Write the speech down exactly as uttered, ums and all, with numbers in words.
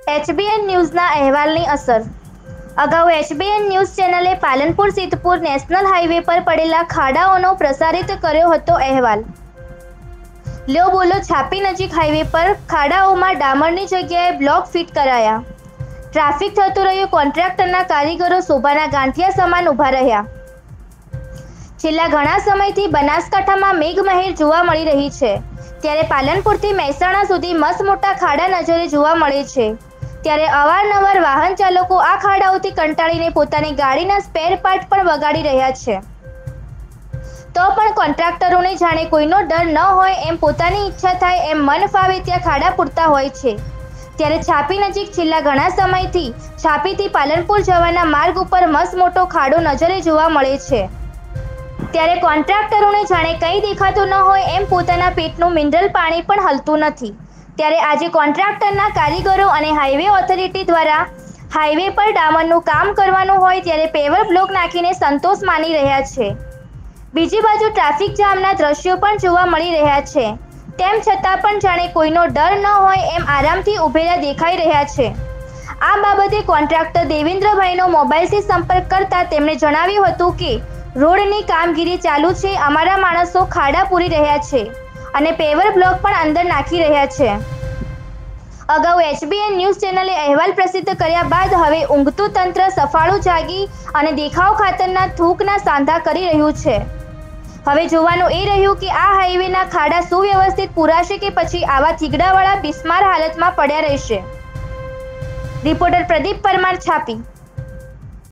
HBN ન્યૂઝના અહેવાલની અસર. અગાઉ એચબીએન ન્યૂઝ ચેનલે પાલનપુર સિદ્ધપુર નેશનલ હાઈવે પર પડેલા ખાડાઓનો પ્રસારિત કર્યો હતો અહેવાલ. લ્યો બોલો છાપી નજીક હાઈવે પર ખાડાઓમાં ડામરની જગ્યાએ બ્લોક ફિટ કરાયા. ટ્રાફિક થતું રહ્યું. કોન્ટ્રાક્ટરના કારીગરો શોભાના ગાંઠિયા સમાન ઊભા રહ્યા. છેલ્લા ઘણા સમયથી બનાસકાંઠામાં મેઘમહેર જોવા મળી રહી છે, ત્યારે પાલનપુરથી મહેસાણા સુધી મસમોટા ખાડા નજરે જોવા મળે છે. ત્યારે અવારનવાર વાહન ચાલકો આ ખાડાઓથી કંટાળીને પોતાની ગાડીના સ્પેર પાર્ટ પણ બગાડી રહ્યા છે. તો પણ કોન્ટ્રાક્ટરોને જાણે કોઈનો ડર ન હોય એમ પોતાની ઈચ્છા થાય એમ મન ફાવે ત્યાં ખાડા પૂરતા હોય છે. ત્યારે છાપી નજીક છેલ્લા ઘણા સમયથી છાપીથી પાલનપુર જવાના માર્ગ ઉપર મસમોટો ખાડો નજરે જોવા મળે છે. ત્યારે કોન્ટ્રાક્ટરોને જાણે કંઈ દેખાતું ન હોય એમ પોતાના પેટનું મિનરલ પાણી પણ હલતું નથી. ત્યારે આજે કોન્ટ્રાક્ટરના કારીગરો અને હાઈવે ઓથોરિટી દ્વારા હાઈવે પર ડામરનું કામ કરવાનું હોય ત્યારે પેવર બ્લોક નાખીને સંતોષ માની રહ્યા છે. બીજી બાજુ ટ્રાફિક જામના દ્રશ્યો પણ જોવા મળી રહ્યા છે. તેમ છતાં પણ જાણે કોઈનો ડર ન હોય એમ આરામથી ઊભેલા દેખાઈ રહ્યા છે. આ બાબતે કોન્ટ્રાક્ટર દેવેન્દ્રભાઈનો મોબાઈલથી સંપર્ક કરતા તેમણે જણાવ્યું હતું કે રોડની કામગીરી ચાલુ છે, અમારા માણસો ખાડા પૂરી રહ્યા છે અને પેવર બ્લોક પણ અંદર નાખી રહ્યા છે. અગાઉ એચબીએન ન્યૂઝ ચેનલે અહેવાલ પ્રસિદ્ધ કર્યા બાદ હવે ઊંઘતું તંત્ર સફાળું જાગી અને દેખાવ ખાતરના થૂકના સાંધા કરી રહ્યું છે. હવે જોવાનું એ રહ્યું કે આ હાઈવેના ખાડા સુવ્યવસ્થિત પૂરાશે કે પછી આવા થીગડાવાળા બિસ્માર હાલતમાં પડ્યા રહેશે. રિપોર્ટર પ્રદીપ પરમાર, છાપી.